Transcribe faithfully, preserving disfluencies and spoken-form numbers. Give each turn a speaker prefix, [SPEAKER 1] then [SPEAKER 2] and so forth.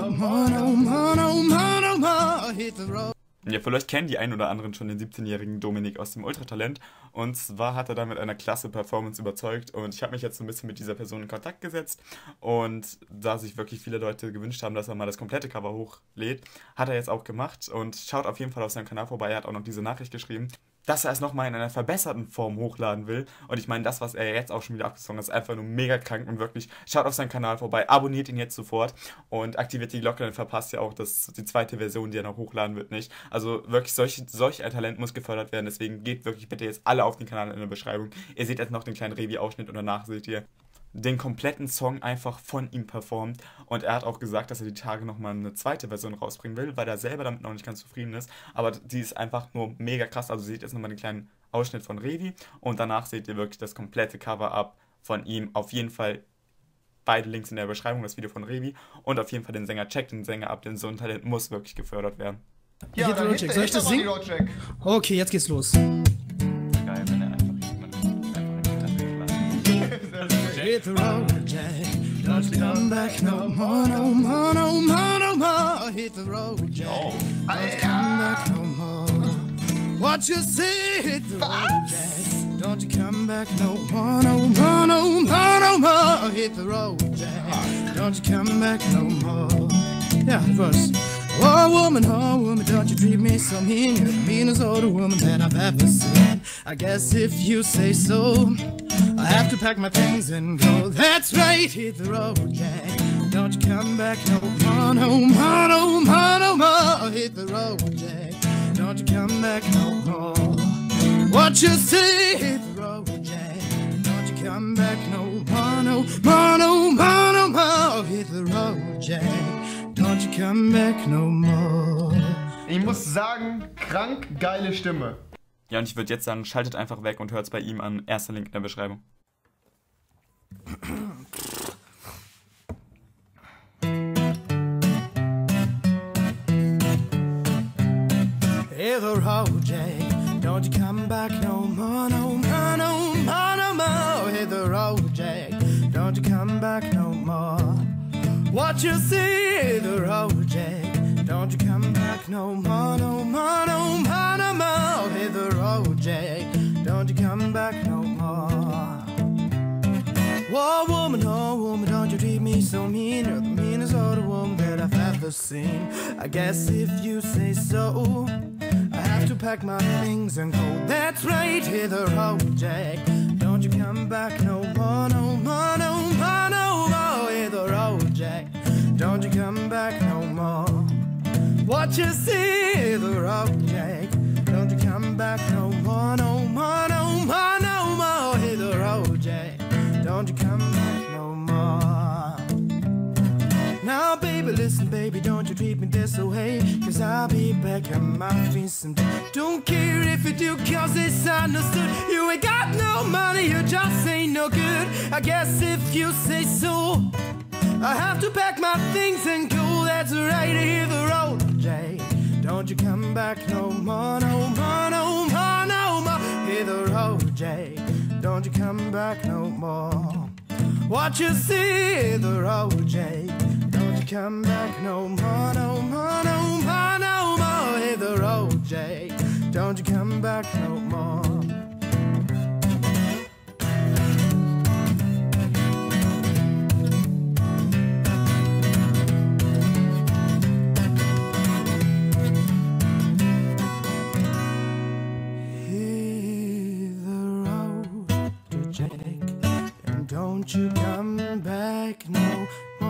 [SPEAKER 1] no more, no more, no more, no more, hit the road.
[SPEAKER 2] Ja, vielleicht kennen die ein oder anderen schon den siebzehnjährigen Dominik aus dem Ultratalent. Und zwar hat er da mit einer klasse Performance überzeugt. Und ich habe mich jetzt so ein bisschen mit dieser Person in Kontakt gesetzt. Und da sich wirklich viele Leute gewünscht haben, dass er mal das komplette Cover hochlädt, hat er jetzt auch gemacht. Und schaut auf jeden Fall auf seinem Kanal vorbei. Er hat auch noch diese Nachricht geschrieben, dass er es nochmal in einer verbesserten Form hochladen will. Und ich meine, das, was er jetzt auch schon wieder abgesungen hat, ist einfach nur mega krank. Und wirklich, schaut auf seinen Kanal vorbei, abonniert ihn jetzt sofort und aktiviert die Glocke, dann verpasst ihr auch das, die zweite Version, die er noch hochladen wird, nicht. Also wirklich, solch, solch ein Talent muss gefördert werden. Deswegen geht wirklich bitte jetzt alle auf den Kanal in der Beschreibung. Ihr seht jetzt noch den kleinen Revi-Ausschnitt und danach seht ihr den kompletten Song einfach von ihm performt. Und er hat auch gesagt, dass er die Tage nochmal eine zweite Version rausbringen will, weil er selber damit noch nicht ganz zufrieden ist. Aber die ist einfach nur mega krass. Also seht jetzt nochmal den kleinen Ausschnitt von Revi und danach seht ihr wirklich das komplette Cover-Up von ihm. Auf jeden Fall beide Links in der Beschreibung, das Video von Revi und auf jeden Fall den Sänger. Checkt den Sänger ab, denn so ein Talent muss wirklich gefördert werden.
[SPEAKER 3] Ja, dann hit, soll ich das singen?
[SPEAKER 1] Okay, jetzt geht's los.
[SPEAKER 2] Geil, wenn er einfach jemanden einfach in die Klasse
[SPEAKER 1] Hit the road, Jack. Don't come back no more, no more, no more, no more. Hit the road, Jack. Don't come back no more. What you say? Hit the road, Jack. Don't you come back no more, no more, no more, no more. Hit the road, Jack. Don't you come back no more. Yeah, verse. Oh woman, oh woman, don't you treat me so mean. You're the meanest older woman that I've ever seen. I guess if you say so, I have to pack my things and go. That's right, hit the road, Jack. Don't you come back no more, no more, no more, no more. Hit the road, Jack. Don't you come back no more. What you say, hit the road, Jack. Don't you come back no more, no more, no more, no more. Hit the road, Jack. Don't you come back no more.
[SPEAKER 3] Ich muss sagen, krank geile Stimme.
[SPEAKER 2] Ja, und ich würde jetzt sagen, schaltet einfach weg und hört es bei ihm an. Erster Link in der Beschreibung.
[SPEAKER 1] Hit the road, Jack. Don't you come back no more, no more, no more, no more. Hit the road, Jack. Don't you come back no more. What you see, the road, Jack. Don't you come back no more, no more, no more, no more. Hit the road, Jack. Don't you come back no more. Whoa, woman, oh, woman, don't you treat me so mean. You're the meanest older woman that I've ever seen. I guess if you say so, I have to pack my things and go. That's right, hit the road, Jack. Don't you come back no more, no more, no more, no more. Hit the road, Jack. Don't you come back no more. What you see, the road, Jack. Don't you come back no more, no more, no more, no more. Hit the road, Jack. Don't you come back no more. Now, baby, listen, baby, don't you treat me this way. Cause I'll be back at my feet someday. Don't care if you do, cause it's understood. You ain't got no money, you just ain't no good. I guess if you say so, I have to pack my things and go. That's right, hit the road, Jack. Don't you come back no more, no more, no more, no more. Hit the road, Jack. Don't you come back no more. What you see, the road, Jack. Don't you come back no more, no more, no more, no more. Hit the road, Jack. Don't you come back no more. Don't you come back no more.